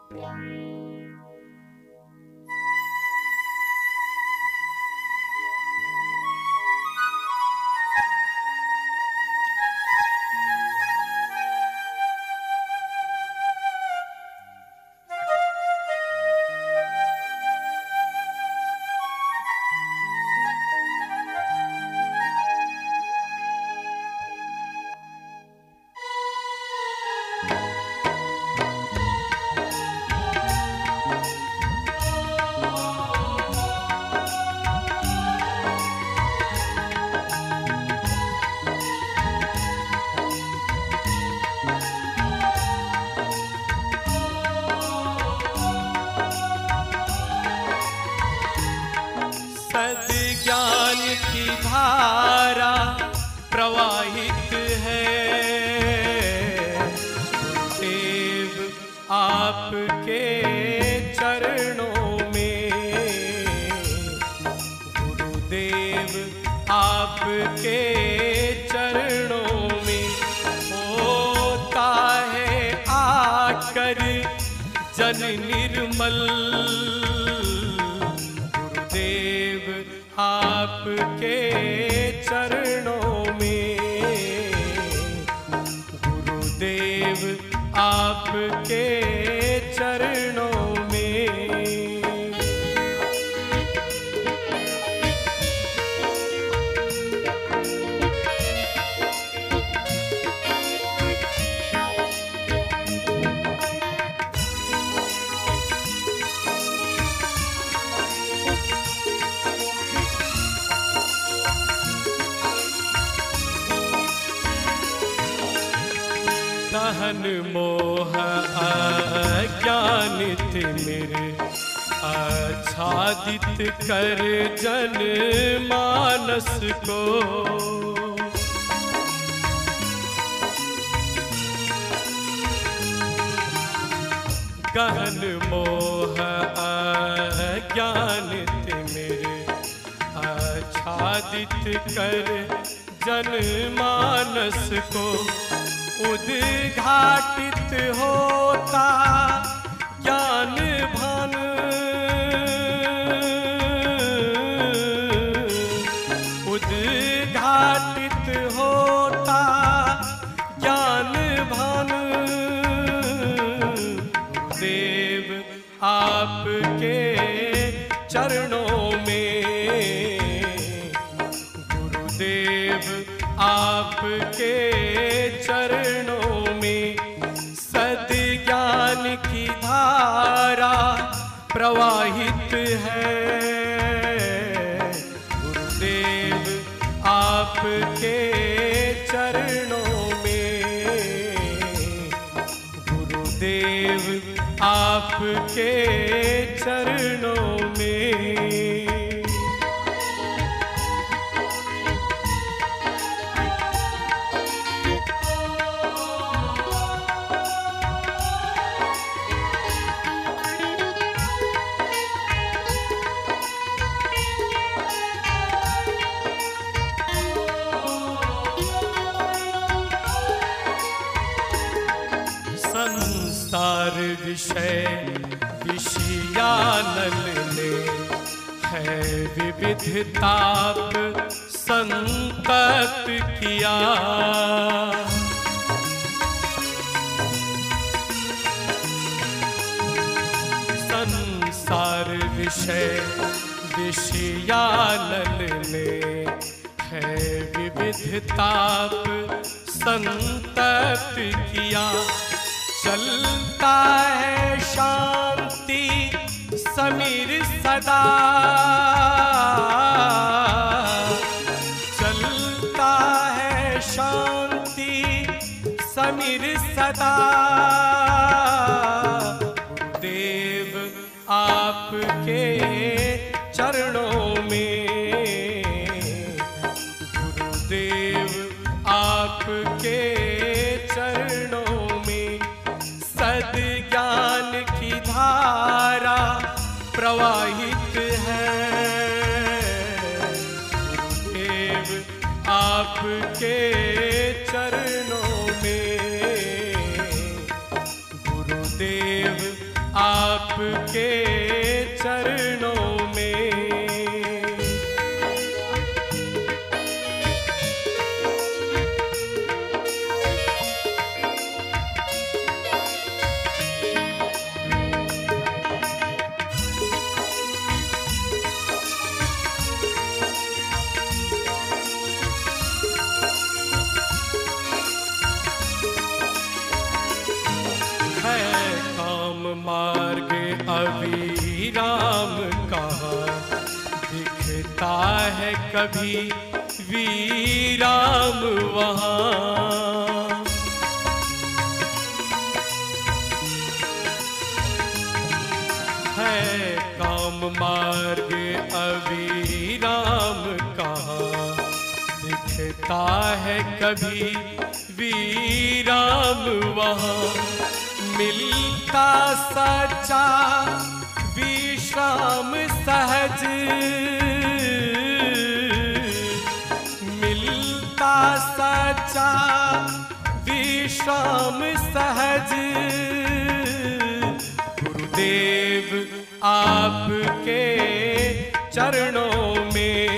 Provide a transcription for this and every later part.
सद्ज्ञान की धारा प्रवाहित है, गुरुदेव आपके चरणों में, गुरुदेव आपके चरणों में होता है आकर जन निर्मल। आपके चरणों में, गुरुदेव आपके चरणों में। दहन मोह अज्ञान तिमिर आच्छादित कर जन मानस को, गहन मोह अज्ञान तिमिर आच्छादित कर जन मानस को, उद्घाटित होता ज्ञान भान, उद्घाटित होता ज्ञान भान। देव आपके चरणों में, गुरुदेव आपके चरणों में सद्ज्ञान की धारा प्रवाहित है, गुरुदेव आपके चरणों में, गुरुदेव आपके चरणों में। संसार विषय विषयानल में है विविध ताप संतत किया, संसार विषय विषयानल में है विविध ताप संतत किया। चलता है शांति समीर सदा, चलता है शांति समीर सदा। गुरुदेव आपके चरणों में, गुरुदेव आपके चरणों में सद्ज्ञान की धारा प्रवाहित है, आपके चरणों में। मार्ग अविराम कहाँ दिखता है कभी वीराम वहाँ। है काम मार्ग अविराम कहाँ दिखता है कभी वीराम वहाँ। मिलता सच्चा विश्राम सहज, मिलता सच्चा विश्राम सहज। गुरुदेव आपके चरणों में,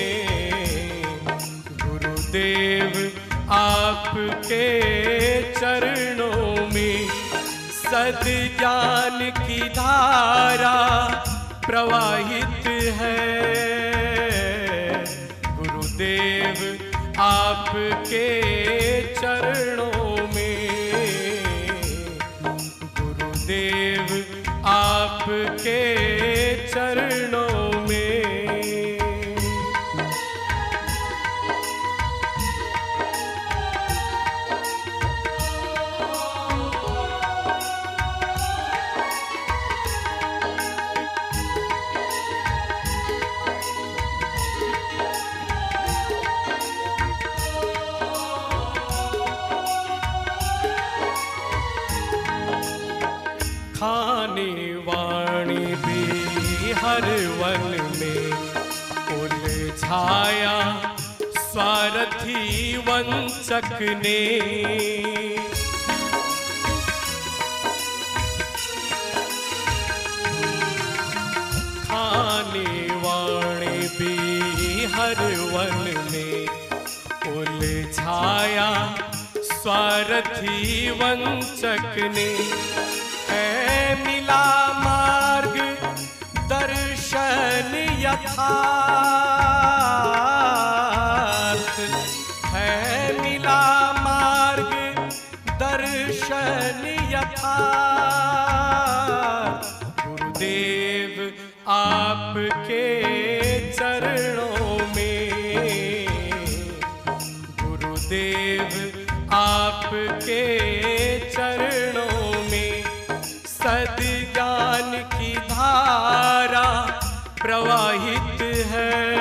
गुरुदेव आपके चरणों में। सद्ज्ञान की धारा प्रवाहित है, गुरुदेव आपके चरणों में, गुरुदेव आपके चरणों में। खाने वाणी भी हर वन में उलझाया स्वार्थी वंचक ने। खाने वाणी भी हर वन में उलझाया स्वार्थी वंचक ने। है मिला मार्ग दर्शन यथार्थ, है मिला मार्ग दर्शन यथार्थ। गुरुदेव आपके चरणों में, गुरुदेव आपके चरणों में। सद्ज्ञान की धारा प्रवाहित है,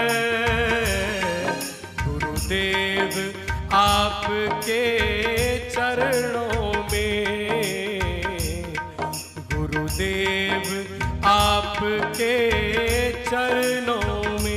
गुरुदेव आपके चरणों में, गुरुदेव आपके चरणों में।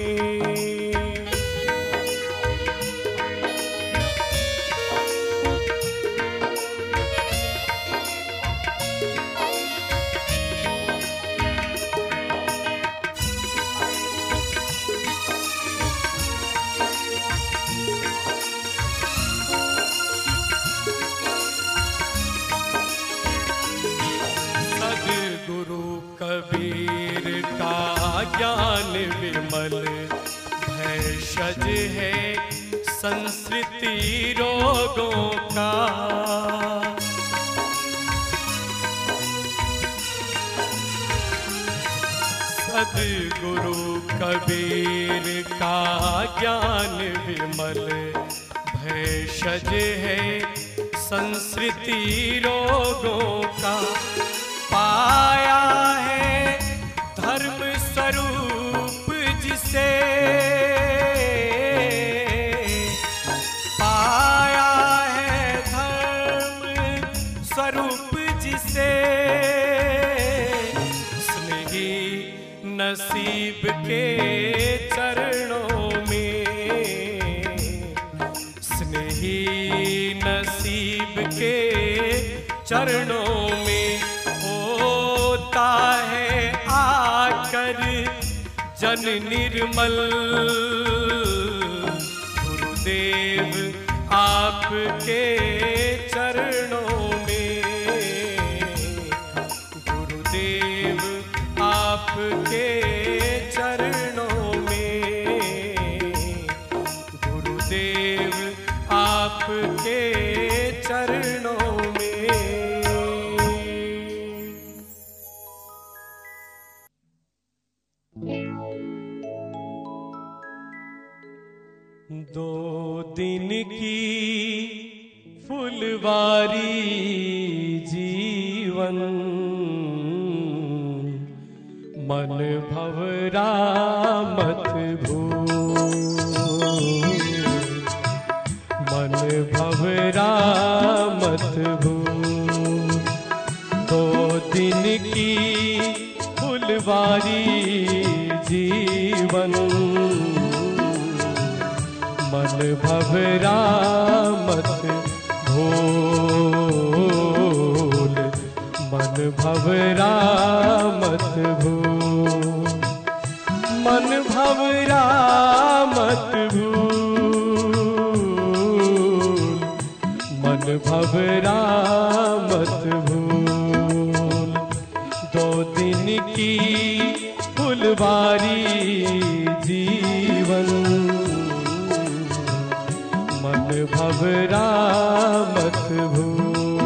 कबीर का ज्ञान विमल भैषज है संस्कृति रोगों का। सद्गुरु कबीर का ज्ञान विमल भैषज है संस्कृति रोगों का। पाया है धर्म स्वरूप जिसे, पाया है धर्म स्वरूप जिसे। स्नेही नसीब के चरणों में, स्नेही नसीब के चरणों में। जन निर्मल गुरुदेव आपके चरणों में, गुरुदेव आपके चरणों में, गुरुदेव आपके चरणों में। दो दिन की फुलवारी जीवन, मन भवरा मत भूल, मन भवरा मत भूल। दो दिन की फुलवारी जीवन, मन भवरा मत भूल, मन भवरा मत भूल, मन भवरा मत भूल, मन भवरा मत भूल। दो दिन की फुलवारी जीवन, मन भवरा मत भूल।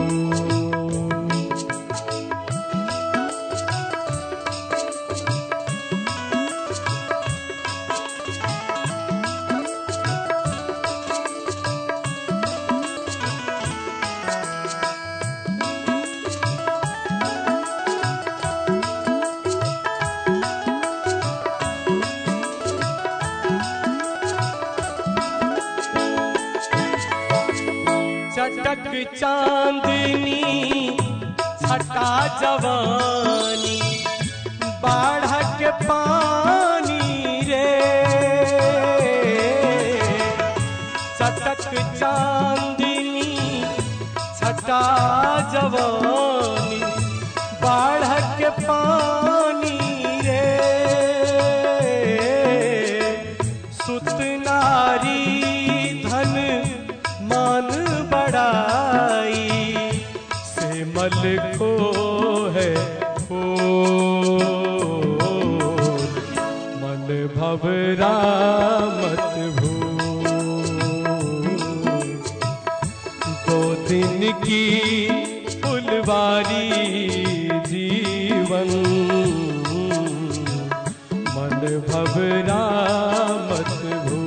चटक चांदनी छटा जवानी, बाढ़ के पानी रे। चटक चांदनी छटा जवानी, बाढ़ के पानी रे। सुत नारी धन मान बड़ाई, से मल को है फूल। मन भवरा मत भूल, दो दिन की फुलवारी जीवन, मन भवरा मत भूल।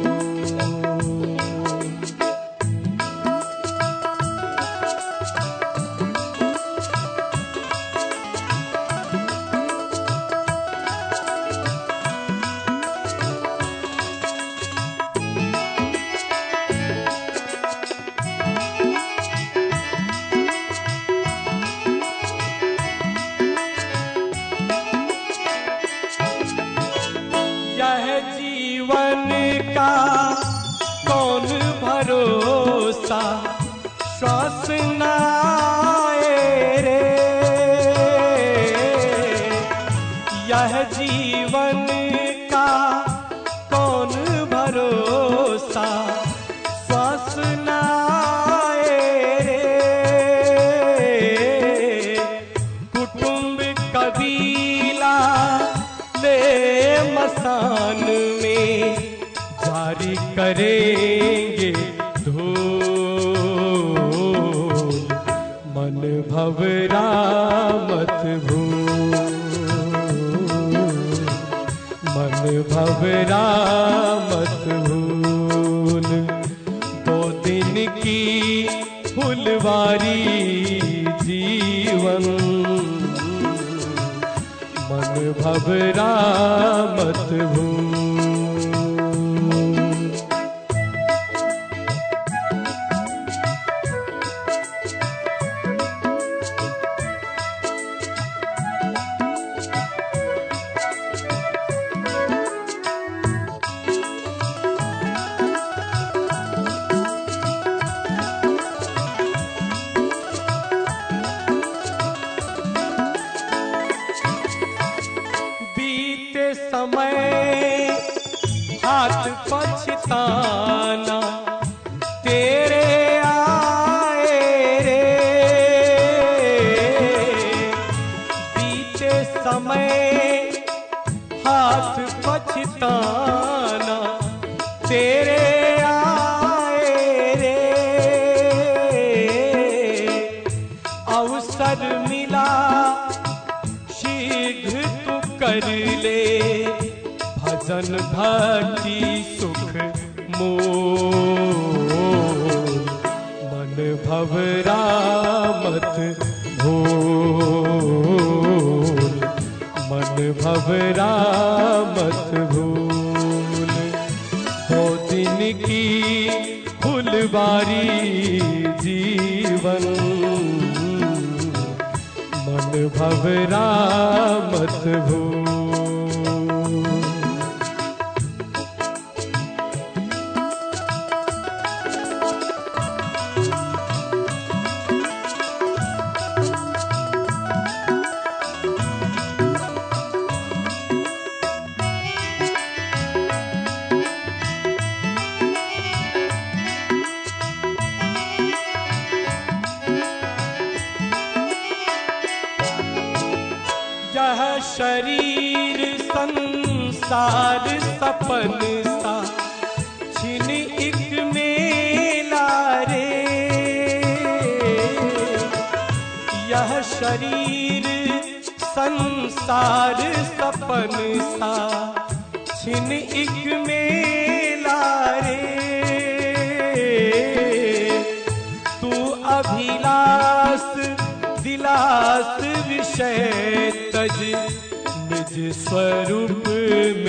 यह जीवन का कौन भरोसा, श्वास न आए रे। यह जीवन का कौन भरोसा, श्वास न आए रे। कुटुंब कबीला ले मसान में जारी करेंगे धूल। मन भवरा मत भूल, मन भवरा मत भूल। दो दिन की फुलवारी जीवन, मन भवरा मत भूल। समय हाथ पछताना तेरे आए रे, बीते समय हाथ पछताना तेरे आए रे, अवसर मिला शीघ्र तू कर ले भजन भक्ति सुख मोल, मन भवरा मत भूल, मन भवरा मत भूल। हो दिन की फुलवारी जीवन, मन भवरा मत भूल। यह शरीर संसार सपन सा छिन एक मेला रे, यह शरीर संसार सपन सा छिन एक मेला रे, तू अभिलाष दिलास विषय तज निज स्वरूप